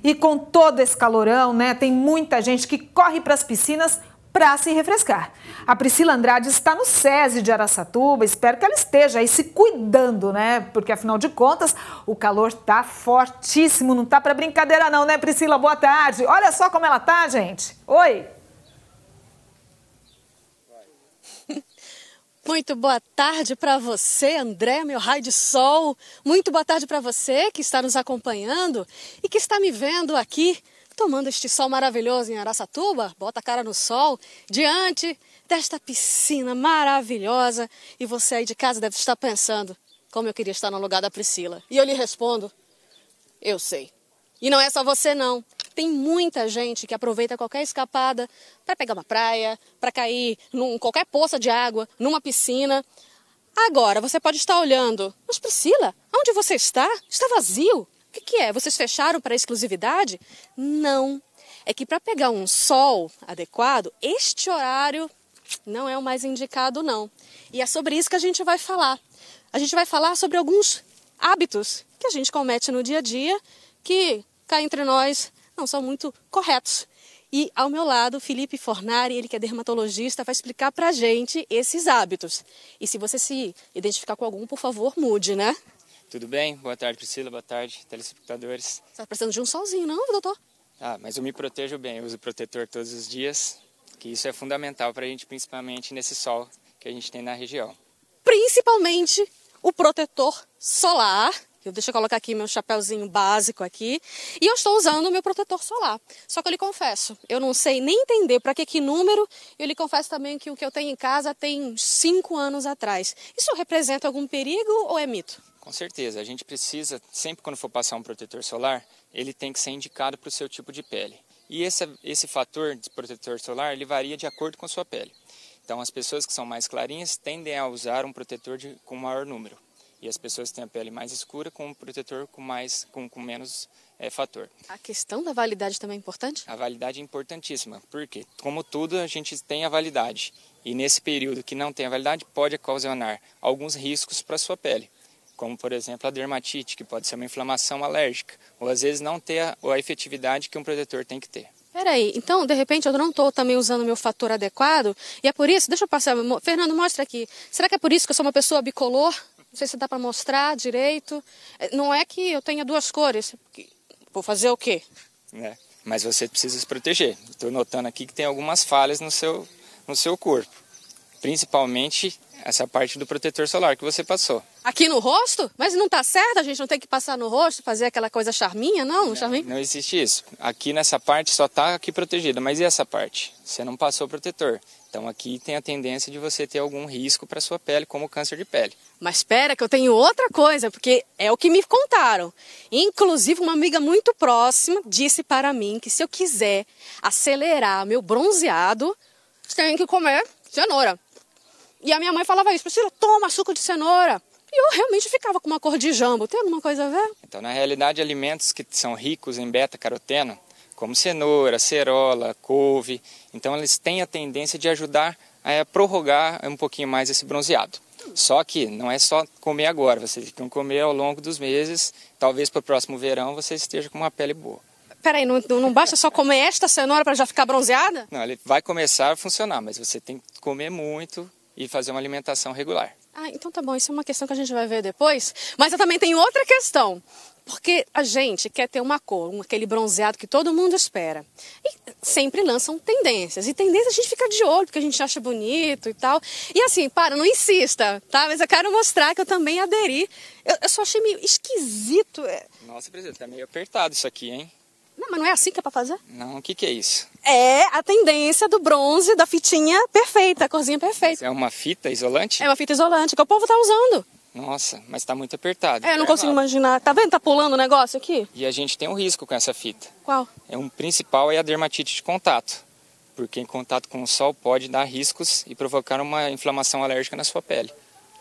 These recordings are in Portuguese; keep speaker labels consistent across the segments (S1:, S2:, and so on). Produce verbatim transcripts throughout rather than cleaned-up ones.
S1: E com todo esse calorão, né, tem muita gente que corre para as piscinas para se refrescar. A Priscila Andrade está no SESI de Araçatuba, espero que ela esteja aí se cuidando, né? Porque afinal de contas, o calor tá fortíssimo, não tá para brincadeira não, né, Priscila? Boa tarde. Olha só como ela tá, gente. Oi.
S2: Muito boa tarde para você, André, meu raio de sol. Muito boa tarde para você que está nos acompanhando e que está me vendo aqui tomando este sol maravilhoso em Araçatuba. Bota a cara no sol, diante desta piscina maravilhosa. E você aí de casa deve estar pensando, como eu queria estar no lugar da Priscila. E eu lhe respondo, eu sei. E não é só você não. Tem muita gente que aproveita qualquer escapada para pegar uma praia, para cair em qualquer poça de água, numa piscina. Agora, você pode estar olhando, mas Priscila, onde você está? Está vazio. O que, que é? Vocês fecharam para exclusividade? Não. É que para pegar um sol adequado, este horário não é o mais indicado, não. E é sobre isso que a gente vai falar. A gente vai falar sobre alguns hábitos que a gente comete no dia a dia que, cá entre nós, não são muito corretos. E ao meu lado, Felipe Fornari, ele que é dermatologista, vai explicar pra gente esses hábitos. E se você se identificar com algum, por favor, mude, né?
S3: Tudo bem? Boa tarde, Priscila. Boa tarde, telespectadores.
S2: Você está precisando de um solzinho, não, doutor?
S3: Ah, mas eu me protejo bem. Eu uso protetor todos os dias, que isso é fundamental para a gente, principalmente nesse sol que a gente tem na região.
S2: Principalmente o protetor solar. Eu, deixa eu colocar aqui meu chapéuzinho básico aqui. E eu estou usando o meu protetor solar. Só que eu lhe confesso, eu não sei nem entender para que que número. Eu lhe confesso também que o que eu tenho em casa tem cinco anos atrás. Isso representa algum perigo ou é mito?
S3: Com certeza. A gente precisa, sempre quando for passar um protetor solar, ele tem que ser indicado para o seu tipo de pele. E esse, esse fator de protetor solar, ele varia de acordo com a sua pele. Então, as pessoas que são mais clarinhas tendem a usar um protetor de, com maior número. E as pessoas que têm a pele mais escura com um protetor com, mais, com, com menos é, fator.
S2: A questão da validade também é importante?
S3: A validade é importantíssima, porque, como tudo, a gente tem a validade. E nesse período que não tem a validade, pode ocasionar alguns riscos para a sua pele. Como, por exemplo, a dermatite, que pode ser uma inflamação alérgica. Ou, às vezes, não ter a, a efetividade que um protetor tem que ter.
S2: Peraí, então, de repente, eu não estou também usando o meu fator adequado? E é por isso, deixa eu passar, Fernando, mostra aqui. Será que é por isso que eu sou uma pessoa bicolor? Não sei se dá para mostrar direito. Não é que eu tenha duas cores. Vou fazer o quê?
S3: É, mas você precisa se proteger. Estou notando aqui que tem algumas falhas no seu, no seu corpo. Principalmente essa parte do protetor solar que você passou.
S2: Aqui no rosto? Mas não está certo? A gente não tem que passar no rosto, fazer aquela coisa charminha, não?
S3: Não,
S2: charminha?
S3: Não existe isso. Aqui nessa parte só está aqui protegida. Mas e essa parte? Você não passou o protetor. Então aqui tem a tendência de você ter algum risco para sua pele, como câncer de pele.
S2: Mas espera que eu tenho outra coisa, porque é o que me contaram. Inclusive uma amiga muito próxima disse para mim que se eu quiser acelerar meu bronzeado, tenho que comer cenoura. E a minha mãe falava isso, Priscila, toma suco de cenoura. E eu realmente ficava com uma cor de jambo. Tem alguma coisa a ver?
S3: Então, na realidade, alimentos que são ricos em beta-caroteno, como cenoura, acerola, couve, então eles têm a tendência de ajudar a prorrogar um pouquinho mais esse bronzeado. Só que não é só comer agora, vocês tem que comer ao longo dos meses, talvez para o próximo verão você esteja com uma pele boa.
S2: Peraí, não, não basta só comer esta cenoura para já ficar bronzeada?
S3: Não, ele vai começar a funcionar, mas você tem que comer muito e fazer uma alimentação regular.
S2: Ah, então tá bom, isso é uma questão que a gente vai ver depois. Mas eu também tenho outra questão. Porque a gente quer ter uma cor, um, aquele bronzeado que todo mundo espera. E sempre lançam tendências. E tendências a gente fica de olho, porque a gente acha bonito e tal. E assim, para, não insista, tá? Mas eu quero mostrar que eu também aderi. Eu, eu só achei meio esquisito.
S3: Nossa, presidente, tá meio apertado isso aqui, hein?
S2: Não, mas não é assim que é pra fazer?
S3: Não, o que que é isso?
S2: É a tendência do bronze, da fitinha perfeita, a corzinha perfeita.
S3: É uma fita isolante?
S2: É uma fita isolante que o povo tá usando.
S3: Nossa, mas tá muito apertado.
S2: É, eu não consigo imaginar. Tá vendo? Tá pulando o negócio aqui?
S3: E a gente tem um risco com essa fita.
S2: Qual?
S3: É um principal é a dermatite de contato. Porque em contato com o sol pode dar riscos e provocar uma inflamação alérgica na sua pele.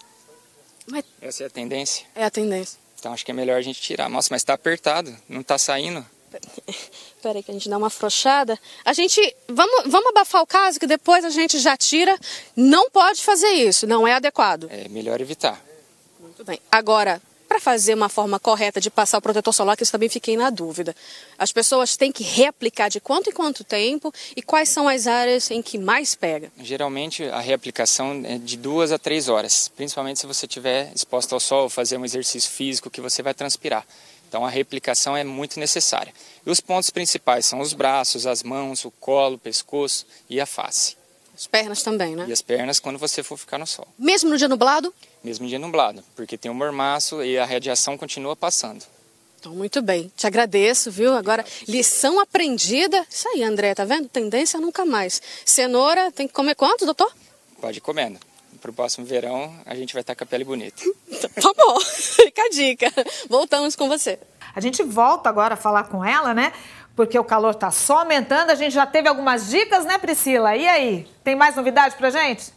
S2: Mas...
S3: Essa é a tendência?
S2: É a tendência.
S3: Então acho que é melhor a gente tirar. Nossa, mas tá apertado, não tá saindo.
S2: Espera aí que a gente dá uma afrouxada. A gente, vamos, vamos abafar o caso que depois a gente já tira. Não pode fazer isso, não é adequado.
S3: É melhor evitar.
S2: Muito bem. Agora, para fazer uma forma correta de passar o protetor solar, que eu também fiquei na dúvida. As pessoas têm que reaplicar de quanto em quanto tempo e quais são as áreas em que mais pega?
S3: Geralmente a reaplicação é de duas a três horas, principalmente se você estiver exposto ao sol, fazer um exercício físico que você vai transpirar. Então a reaplicação é muito necessária. E os pontos principais são os braços, as mãos, o colo, o pescoço e a face.
S2: As pernas também, né?
S3: E as pernas quando você for ficar no sol.
S2: Mesmo no dia nublado?
S3: Mesmo em dia nublado, porque tem um mormaço e a radiação continua passando.
S2: Então, muito bem. Te agradeço, viu? Agora, lição aprendida. Isso aí, André, tá vendo? Tendência a nunca mais. Cenoura, tem que comer quanto, doutor?
S3: Pode ir comendo. Pro próximo verão, a gente vai estar com a pele bonita.
S2: Tá bom, fica a dica. Voltamos com você.
S1: A gente volta agora a falar com ela, né? Porque o calor tá só aumentando. A gente já teve algumas dicas, né, Priscila? E aí? Tem mais novidade pra gente?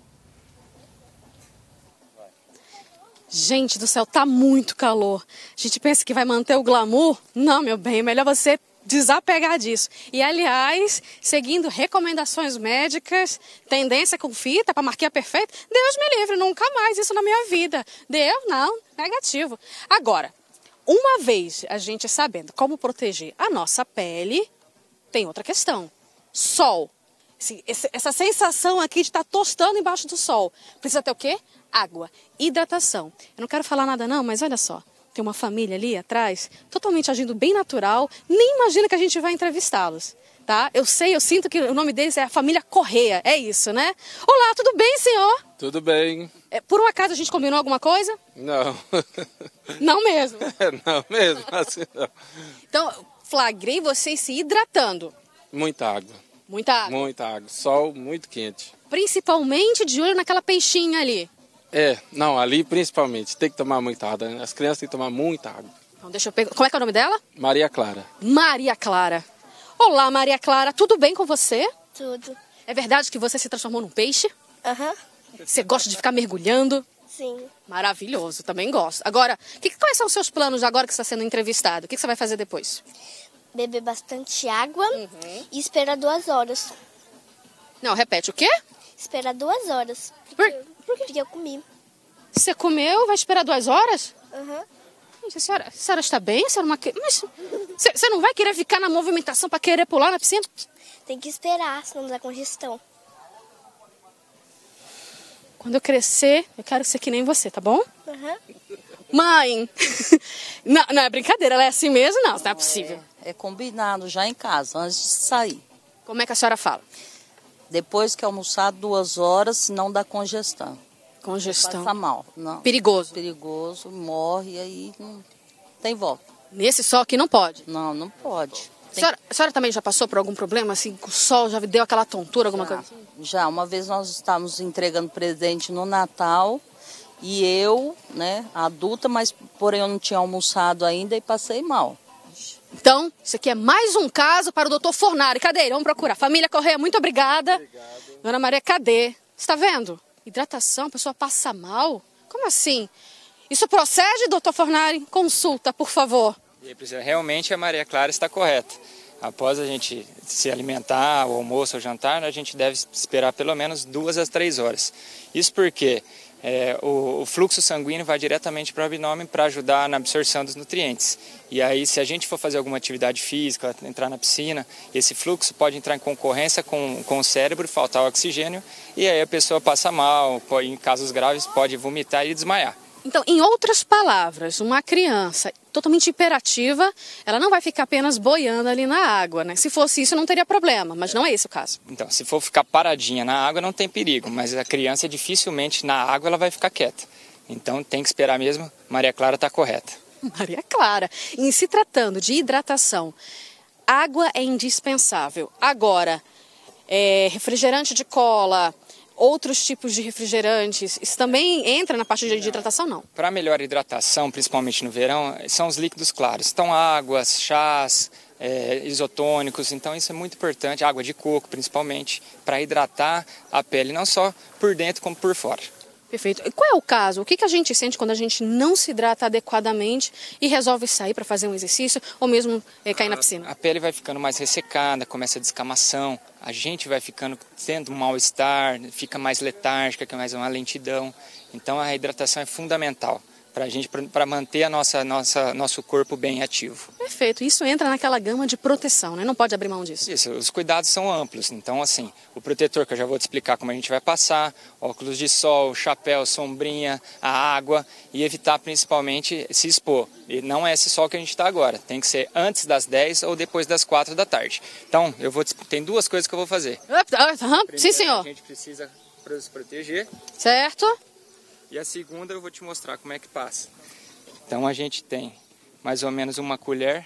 S2: Gente do céu, tá muito calor. A gente pensa que vai manter o glamour? Não, meu bem, é melhor você desapegar disso. E, aliás, seguindo recomendações médicas, tendência com fita para marquinha perfeita, Deus me livre, nunca mais isso na minha vida. Deus, não, negativo. Agora, uma vez a gente sabendo como proteger a nossa pele, tem outra questão. Sol. Esse, essa sensação aqui de estar tostando embaixo do sol. Precisa ter o quê? Água. Hidratação. Eu não quero falar nada não, mas olha só. Tem uma família ali atrás, totalmente agindo bem natural. Nem imagina que a gente vai entrevistá-los. Tá? Eu sei, eu sinto que o nome deles é a família Correia. É isso, né? Olá, tudo bem, senhor?
S4: Tudo bem.
S2: É, por um acaso a gente combinou alguma coisa?
S4: Não.
S2: Não mesmo?
S4: Não mesmo, assim não.
S2: Então, flagrei vocês se hidratando.
S4: Muita água.
S2: Muita água?
S4: Muita água. Sol muito quente.
S2: Principalmente de olho naquela peixinha ali.
S4: É, não, ali principalmente. Tem que tomar muita água. Né? As crianças têm que tomar muita água.
S2: Então, deixa eu pegar. Como é que é o nome dela?
S4: Maria Clara.
S2: Maria Clara. Olá, Maria Clara. Tudo bem com você?
S5: Tudo.
S2: É verdade que você se transformou num peixe?
S5: Aham. Uhum.
S2: Você gosta de ficar mergulhando?
S5: Sim.
S2: Maravilhoso, também gosto. Agora, que, quais são os seus planos agora que você está sendo entrevistado? O que, que você vai fazer depois?
S5: Beber bastante água
S2: Uhum.
S5: e esperar duas horas.
S2: Não, repete, o quê?
S5: Esperar duas horas.
S2: Por, por quê?
S5: Porque eu comi.
S2: Você comeu, vai esperar duas horas?
S5: Aham. Uhum.
S2: Gente, a senhora, a senhora está bem? A senhora não... Mas você, você não vai querer ficar na movimentação para querer pular na piscina?
S5: Tem que esperar, senão dá congestão.
S2: Quando eu crescer, eu quero ser que nem você, tá bom?
S5: Aham. Uhum.
S2: Mãe! não, não é brincadeira, ela é assim mesmo? Não, não é possível.
S6: É, é combinado já em casa, antes de sair.
S2: Como é que a senhora fala?
S6: Depois que almoçar, duas horas, senão dá congestão.
S2: Congestão.
S6: Passa mal. Não.
S2: Perigoso.
S6: Perigoso, morre, aí não tem volta.
S2: Nesse sol aqui não pode?
S6: Não, não pode.
S2: A senhora, a senhora também já passou por algum problema, assim, com o sol, já deu aquela tontura, alguma
S6: já,
S2: coisa assim?
S6: Já, uma vez nós estávamos entregando presente no Natal e eu, né, adulta, mas porém eu não tinha almoçado ainda e passei mal.
S2: Então, isso aqui é mais um caso para o doutor Fornari. Cadê ele? Vamos procurar. Família Correia, muito obrigada. Obrigado. Dona Maria, cadê? Você está vendo? Hidratação, a pessoa passa mal? Como assim? Isso procede, doutor Fornari? Consulta, por favor.
S3: E aí, Priscila, realmente a Maria Clara está correta. Após a gente se alimentar, o almoço ou jantar, a gente deve esperar pelo menos duas a três horas. Isso porque é, o, o fluxo sanguíneo vai diretamente para o abdômen para ajudar na absorção dos nutrientes. E aí, se a gente for fazer alguma atividade física, entrar na piscina, esse fluxo pode entrar em concorrência com, com o cérebro, faltar o oxigênio, e aí a pessoa passa mal, em casos graves pode vomitar e desmaiar.
S2: Então, em outras palavras, uma criança totalmente hiperativa, ela não vai ficar apenas boiando ali na água, né? Se fosse isso, não teria problema, mas não é esse o caso.
S3: Então, se for ficar paradinha na água, não tem perigo, mas a criança dificilmente na água ela vai ficar quieta. Então, tem que esperar mesmo. Maria Clara está correta.
S2: Maria Clara. Em se tratando de hidratação, água é indispensável. Agora, é, refrigerante de cola, outros tipos de refrigerantes, isso também entra na parte de hidratação, não?
S3: Para melhor hidratação, principalmente no verão, são os líquidos claros. Então, águas, chás, é, isotônicos, então isso é muito importante, água de coco principalmente, para hidratar a pele, não só por dentro como por fora.
S2: Perfeito. E qual é o caso? O que, que a gente sente quando a gente não se hidrata adequadamente e resolve sair para fazer um exercício ou mesmo é, cair na piscina?
S3: A, a pele vai ficando mais ressecada, começa a descamação, a gente vai ficando tendo um mal-estar, fica mais letárgica, que é mais uma lentidão. Então a hidratação é fundamental para a gente, para manter a nossa, nossa, nosso corpo bem ativo.
S2: Perfeito. Isso entra naquela gama de proteção, né? Não pode abrir mão disso.
S3: Isso, os cuidados são amplos. Então, assim, o protetor, que eu já vou te explicar como a gente vai passar, óculos de sol, chapéu, sombrinha, a água e evitar principalmente se expor. E não é esse sol que a gente está agora. Tem que ser antes das dez ou depois das quatro da tarde. Então, eu vou te... tem duas coisas que eu vou fazer.
S2: Uhum. Sim, senhor.
S3: A gente precisa se proteger.
S2: Certo.
S3: E a segunda eu vou te mostrar como é que passa. Então a gente tem mais ou menos uma colher.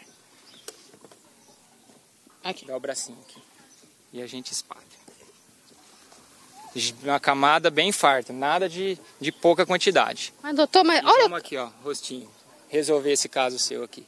S2: Aqui.
S3: Dá o bracinho aqui. E a gente espalha. Uma camada bem farta, nada de, de pouca quantidade.
S2: Mas doutor, mas
S3: e
S2: olha...
S3: vamos aqui, ó, rostinho. Resolver esse caso seu aqui.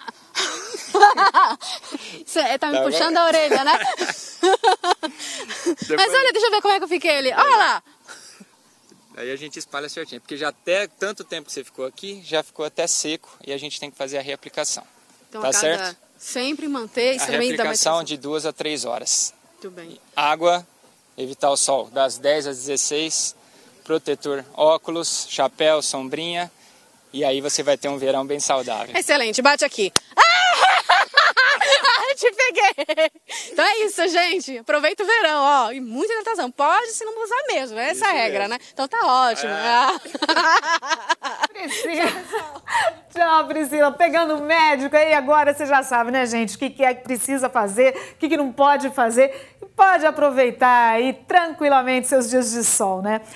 S2: Você tá me
S3: Tá
S2: puxando
S3: bom?
S2: a orelha, né?
S3: Depois...
S2: Mas olha, deixa eu ver como é que eu fiquei ali. Olha lá.
S3: Aí a gente espalha certinho, porque já até tanto tempo que você ficou aqui, já ficou até seco e a gente tem que fazer a reaplicação.
S2: Então,
S3: tá
S2: a cada...
S3: certo?
S2: Sempre manter isso
S3: A
S2: também dá mais
S3: reaplicação de duas a três horas.
S2: Muito bem.
S3: Água, evitar o sol das dez às dezesseis, protetor, óculos, chapéu, sombrinha, e aí você vai ter um verão bem saudável.
S2: Excelente, bate aqui. Te peguei. Então é isso, gente. Aproveita o verão, ó. E muita hidratação. Pode se não usar mesmo. Essa é a regra, né? Então tá ótimo.
S1: É. Priscila. Tchau, Priscila. Pegando o médico aí agora, você já sabe, né, gente? O que é que precisa fazer, o que não pode fazer. E pode aproveitar aí tranquilamente seus dias de sol, né?